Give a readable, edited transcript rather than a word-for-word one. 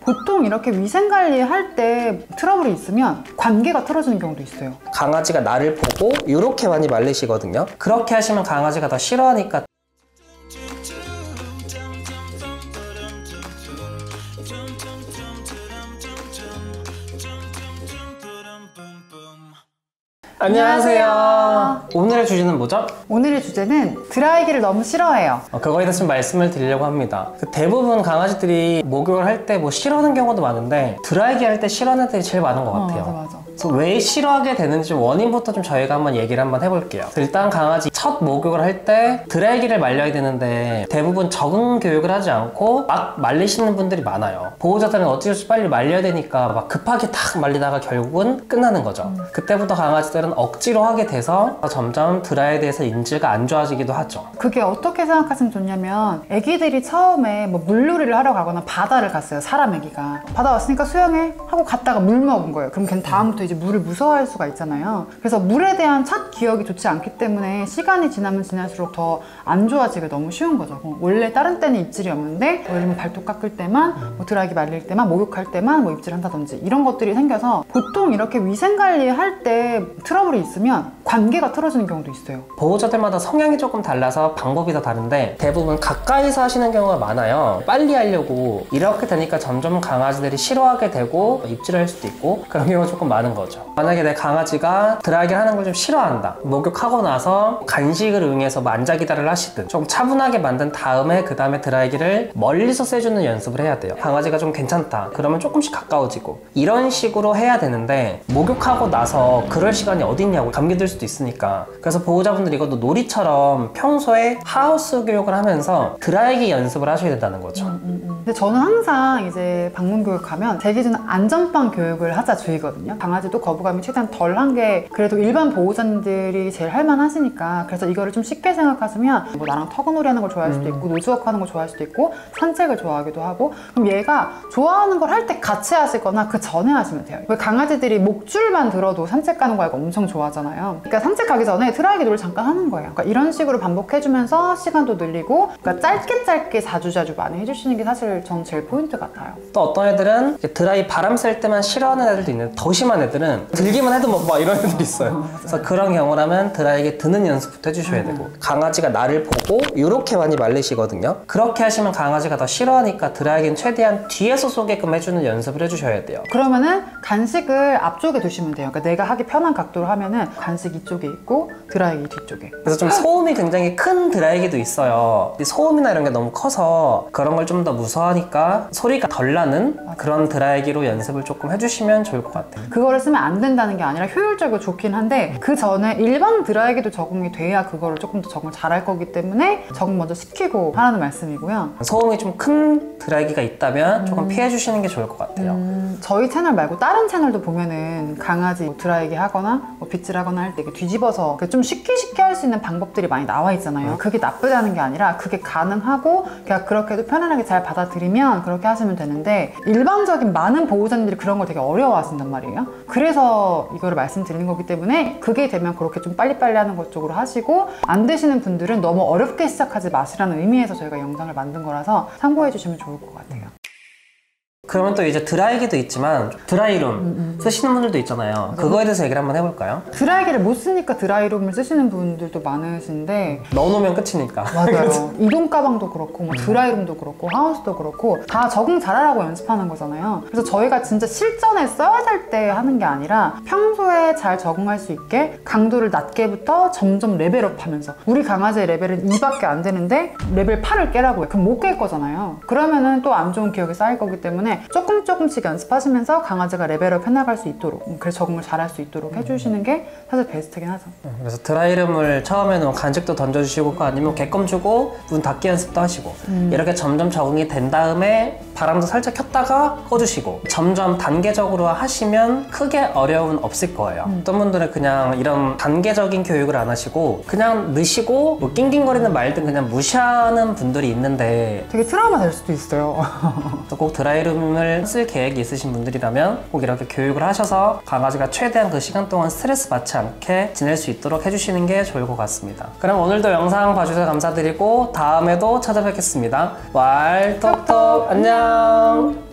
보통 이렇게 위생관리 할 때 트러블이 있으면 관계가 틀어지는 경우도 있어요. 강아지가 나를 보고 이렇게 많이 말리시거든요. 그렇게 하시면 강아지가 더 싫어하니까. 안녕하세요. 오늘의 주제는 뭐죠? 오늘의 주제는 드라이기를 너무 싫어해요. 그거에 대해서 좀 말씀을 드리려고 합니다. 대부분 강아지들이 목욕을 할 때 뭐 싫어하는 경우도 많은데 드라이기 할 때 싫어하는 애들이 제일 많은 것 같아요. 맞아. 그래서 왜 싫어하게 되는지 원인부터 좀 저희가 한번 얘기를 한번 해볼게요. 일단 강아지 첫 목욕을 할 때 드라이기를 말려야 되는데 대부분 적응 교육을 하지 않고 막 말리시는 분들이 많아요. 보호자들은 어쩔 수 없이 빨리 말려야 되니까 막 급하게 탁 말리다가 결국은 끝나는 거죠. 그때부터 강아지들은 억지로 하게 돼서 점점 드라이에 대해서 인지가 안 좋아지기도 하죠. 그게 어떻게 생각하시면 좋냐면 애기들이 처음에 뭐 물놀이를 하러 가거나 바다를 갔어요. 사람 애기가 바다 왔으니까 수영해 하고 갔다가 물 먹은 거예요. 그럼 걔는 다음부터 이제 물을 무서워할 수가 있잖아요. 그래서 물에 대한 첫 기억이 좋지 않기 때문에 시간이 지나면 지날수록 더 안 좋아지기 너무 쉬운 거죠. 원래 다른 때는 입질이 없는데 예를 들면 발톱 깎을 때만 뭐 드라이기 말릴 때만 목욕할 때만 뭐 입질한다든지 이런 것들이 생겨서 보통 이렇게 위생관리 할 때 트러블이 있으면 관계가 틀어지는 경우도 있어요. 보호자들마다 성향이 조금 달라서 방법이 다 다른데 대부분 가까이서 하시는 경우가 많아요. 빨리 하려고. 이렇게 되니까 점점 강아지들이 싫어하게 되고 입질을 할 수도 있고 그런 경우가 조금 많은 거죠. 만약에 내 강아지가 드라이기를 하는 걸 좀 싫어한다. 목욕하고 나서 간식을 응해서 만자기다를 하시든 좀 차분하게 만든 다음에 그 다음에 드라이기를 멀리서 쐬주는 연습을 해야 돼요. 강아지가 좀 괜찮다. 그러면 조금씩 가까워지고 이런 식으로 해야 되는데 목욕하고 나서 그럴 시간이 어디 있냐고 감기 들 수도 있으니까. 그래서 보호자분들이 이것도 놀이처럼 평소에 하우스 교육을 하면서 드라이기 연습을 하셔야 된다는 거죠. 근데 저는 항상 이제 방문 교육하면 제 기준은 안전빵 교육을 하자 주의거든요. 강아지도 거부감이 최대한 덜한 게 그래도 일반 보호자님들이 제일 할만하시니까. 그래서 이거를 좀 쉽게 생각하시면 뭐 나랑 터그놀이 하는 걸 좋아할 수도 있고 노즈워크 하는 걸 좋아할 수도 있고 산책을 좋아하기도 하고 그럼 얘가 좋아하는 걸 할 때 같이 하시거나 그 전에 하시면 돼요. 왜 강아지들이 목줄만 들어도 산책 가는 거 알고 엄청 좋아하잖아요. 그러니까 산책 가기 전에 드라이기 놀이 잠깐 하는 거예요. 그러니까 이런 식으로 반복해주면서 시간도 늘리고 그러니까 짧게 자주 많이 해주시는 게 사실 전 제일 포인트 같아요. 또 어떤 애들은 드라이 바람 쐴 때만 싫어하는 애들도 있는데 더 심한 애들은 들기만 해도 막 이런 애들이 있어요. 그래서 그런 경우라면 드라이기 드는 연습부터 해주셔야 되고 강아지가 나를 보고 이렇게 많이 말리시거든요. 그렇게 하시면 강아지가 더 싫어하니까 드라이기는 최대한 뒤에서 쏘게끔 해주는 연습을 해주셔야 돼요. 그러면은 간식을 앞쪽에 두시면 돼요. 그러니까 내가 하기 편한 각도로 하면은 간식 이쪽에 있고 드라이기 뒤쪽에. 그래서 좀 소음이 굉장히 큰 드라이기도 있어요. 소음이나 이런 게 너무 커서 그런 걸 좀 더 무서워하니까 소리가 덜 나는 그런 드라이기로 연습을 조금 해주시면 좋을 것 같아요. 그거를 쓰면 안 된다는 게 아니라 효율적으로 좋긴 한데 그 전에 일반 드라이기도 적응이 돼야 그거를 조금 더 적응을 잘할 거기 때문에 적응 먼저 시키고 하라는 말씀이고요. 소음이 좀 큰 드라이기가 있다면 조금 피해 주시는 게 좋을 것 같아요. 저희 채널 말고 다른 채널도 보면은 강아지 뭐 드라이기 하거나 뭐 빗질 하거나 할 때 뒤집어서 좀 쉽게 할 수 있는 방법들이 많이 나와 있잖아요. 그게 나쁘다는 게 아니라 그게 가능하고 그냥 그렇게도 편안하게 잘 받아들이면 그렇게 하시면 되는데 일반적인 많은 보호자님들이 그런 걸 되게 어려워하신단 말이에요. 그래서 이거를 말씀드리는 거기 때문에 그게 되면 그렇게 좀 빨리빨리 하는 것 쪽으로 하시고 안 되시는 분들은 너무 어렵게 시작하지 마시라는 의미에서 저희가 영상을 만든 거라서 참고해 주시면 좋을 것 같아요. 그러면 또 이제 드라이기도 있지만 드라이룸 쓰시는 분들도 있잖아요. 그거에 대해서 얘기를 한번 해볼까요? 드라이기를 못 쓰니까 드라이룸을 쓰시는 분들도 많으신데 넣어놓으면 끝이니까. 맞아요. 이동 가방도 그렇고 뭐 드라이룸도 그렇고 하우스도 그렇고 다 적응 잘하라고 연습하는 거잖아요. 그래서 저희가 진짜 실전에 써야 될 때 하는 게 아니라 평소에 잘 적응할 수 있게 강도를 낮게부터 점점 레벨업 하면서 우리 강아지의 레벨은 2밖에 안 되는데 레벨 8을 깨라고 해요. 그럼 못 깰 거잖아요. 그러면은 또 안 좋은 기억이 쌓일 거기 때문에 조금씩 연습하시면서 강아지가 레벨업 해나갈 수 있도록 그래서 적응을 잘할 수 있도록 해주시는 게 사실 베스트긴 하죠. 그래서 드라이룸을 처음에는 간식도 던져주시고 아니면 개껌 주고 문 닫기 연습도 하시고 이렇게 점점 적응이 된 다음에 바람도 살짝 켰다가 꺼주시고 점점 단계적으로 하시면 크게 어려움은 없을 거예요. 어떤 분들은 그냥 이런 단계적인 교육을 안 하시고 그냥 넣으시고 뭐 낑낑거리는 말든 그냥 무시하는 분들이 있는데 되게 트라우마 될 수도 있어요. 꼭 드라이룸을 쓸 계획이 있으신 분들이라면 꼭 이렇게 교육을 하셔서 강아지가 최대한 그 시간 동안 스트레스 받지 않게 지낼 수 있도록 해주시는 게 좋을 것 같습니다. 그럼 오늘도 영상 봐주셔서 감사드리고 다음에도 찾아뵙겠습니다. 왈톡톡 안녕.